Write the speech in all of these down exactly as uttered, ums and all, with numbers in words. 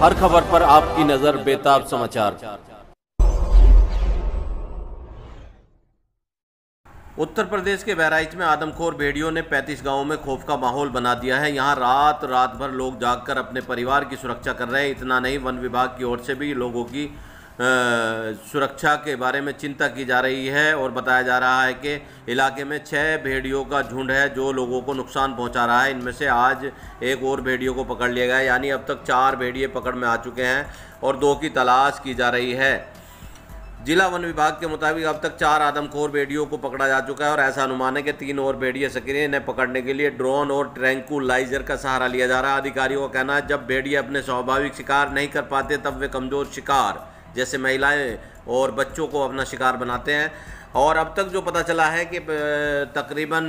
हर खबर पर आपकी नजर बेताब समाचार। उत्तर प्रदेश के बहराइच में आदमखोर भेड़ियों ने पैंतीस गांवों में खौफ का माहौल बना दिया है। यहां रात रात भर लोग जागकर अपने परिवार की सुरक्षा कर रहे हैं। इतना नहीं, वन विभाग की ओर से भी लोगों की आ, सुरक्षा के बारे में चिंता की जा रही है और बताया जा रहा है कि इलाके में छह भेड़ियों का झुंड है जो लोगों को नुकसान पहुंचा रहा है। इनमें से आज एक और भेड़ियों को पकड़ लिया गया है, यानी अब तक चार भेड़िए पकड़ में आ चुके हैं और दो की तलाश की जा रही है। जिला वन विभाग के मुताबिक अब तक चार आदमखोर भेड़ियों को पकड़ा जा चुका है और ऐसा अनुमान है कि तीन और भेड़िए सक्रिय। इन्हें पकड़ने के लिए ड्रोन और ट्रैंकुलाइजर का सहारा लिया जा रहा है। अधिकारियों का कहना है जब भेड़िए अपने स्वाभाविक शिकार नहीं कर पाते तब वे कमजोर शिकार जैसे महिलाएं और बच्चों को अपना शिकार बनाते हैं। और अब तक जो पता चला है कि तकरीबन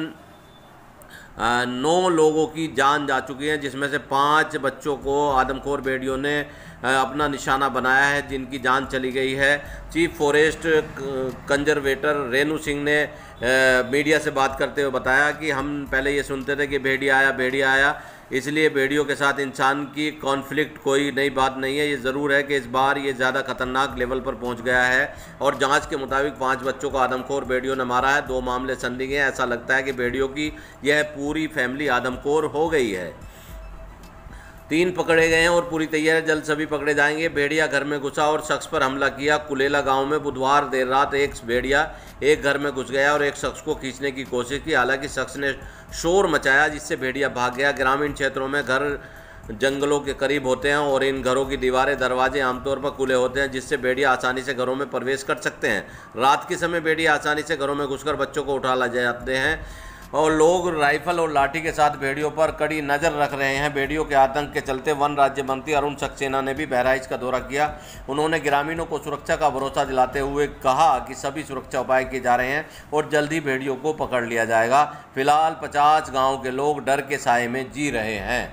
नौ लोगों की जान जा चुकी है, जिसमें से पाँच बच्चों को आदमखोर भेड़ियों ने अपना निशाना बनाया है, जिनकी जान चली गई है। Chief forest conservator Renu Singh ने मीडिया से बात करते हुए बताया कि हम पहले ये सुनते थे कि भेड़िया आया भेड़िया आया, इसलिए भेड़ियों के साथ इंसान की कॉन्फ्लिक्ट कोई नई बात नहीं है। ये ज़रूर है कि इस बार ये ज़्यादा खतरनाक लेवल पर पहुंच गया है और जांच के मुताबिक पांच बच्चों को आदमखोर भेड़ियों ने मारा है। दो मामले संदिग्ध हैं। ऐसा लगता है कि भेड़ियों की यह पूरी फैमिली आदमखोर हो गई है। तीन पकड़े गए हैं और पूरी तैयारी, जल्द सभी पकड़े जाएंगे। भेड़िया घर में घुसा और शख्स पर हमला किया। कुलेला गांव में बुधवार देर रात एक भेड़िया एक घर में घुस गया और एक शख्स को खींचने की कोशिश की। हालांकि शख्स ने शोर मचाया जिससे भेड़िया भाग गया। ग्रामीण क्षेत्रों में घर जंगलों के करीब होते हैं और इन घरों की दीवारें दरवाजे आमतौर पर खुले होते हैं, जिससे भेड़िया आसानी से घरों में प्रवेश कर सकते हैं। रात के समय भेड़िया आसानी से घरों में घुसकर बच्चों को उठा ला जाते हैं और लोग राइफल और लाठी के साथ भेड़ियों पर कड़ी नज़र रख रहे हैं। भेड़ियों के आतंक के चलते वन राज्य मंत्री अरुण सक्सेना ने भी बहराइच का दौरा किया। उन्होंने ग्रामीणों को सुरक्षा का भरोसा दिलाते हुए कहा कि सभी सुरक्षा उपाय किए जा रहे हैं और जल्द ही भेड़ियों को पकड़ लिया जाएगा। फिलहाल पचास गाँव के लोग डर के साए में जी रहे हैं।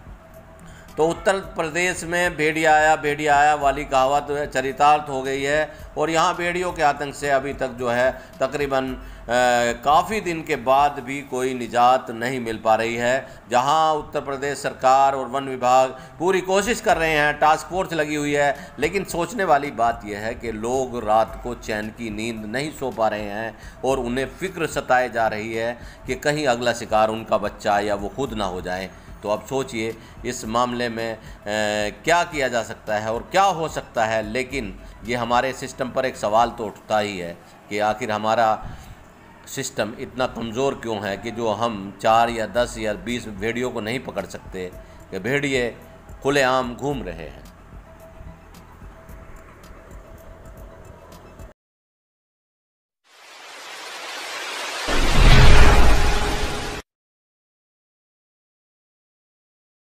तो उत्तर प्रदेश में भेड़िया आया भेड़िया आया वाली कहावत चरितार्थ हो गई है और यहाँ भेड़ियों के आतंक से अभी तक जो है तकरीबन काफ़ी दिन के बाद भी कोई निजात नहीं मिल पा रही है। जहाँ उत्तर प्रदेश सरकार और वन विभाग पूरी कोशिश कर रहे हैं, टास्क फोर्स लगी हुई है, लेकिन सोचने वाली बात यह है कि लोग रात को चैन की नींद नहीं सो पा रहे हैं और उन्हें फ़िक्र सताए जा रही है कि कहीं अगला शिकार उनका बच्चा या वो खुद ना हो जाए। तो अब सोचिए इस मामले में ए, क्या किया जा सकता है और क्या हो सकता है। लेकिन ये हमारे सिस्टम पर एक सवाल तो उठता ही है कि आखिर हमारा सिस्टम इतना कमज़ोर क्यों है कि जो हम चार या दस या बीस भेड़ियों को नहीं पकड़ सकते, कि भेड़िए खुलेआम घूम रहे हैं।